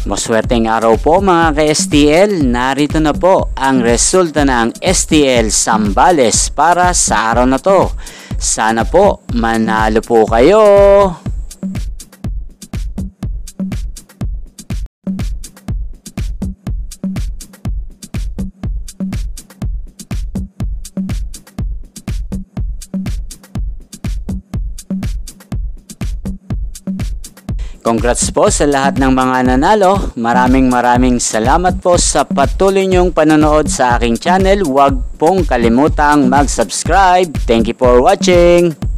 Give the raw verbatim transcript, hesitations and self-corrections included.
Maswerteng araw po mga ka-S T L, narito na po ang resulta ng S T L Zambales para sa araw na to. Sana po manalo po kayo! Congrats po sa lahat ng mga nanalo. Maraming maraming salamat po sa patuloy niyong panonood sa aking channel. Huwag pong kalimutang mag-subscribe. Thank you for watching.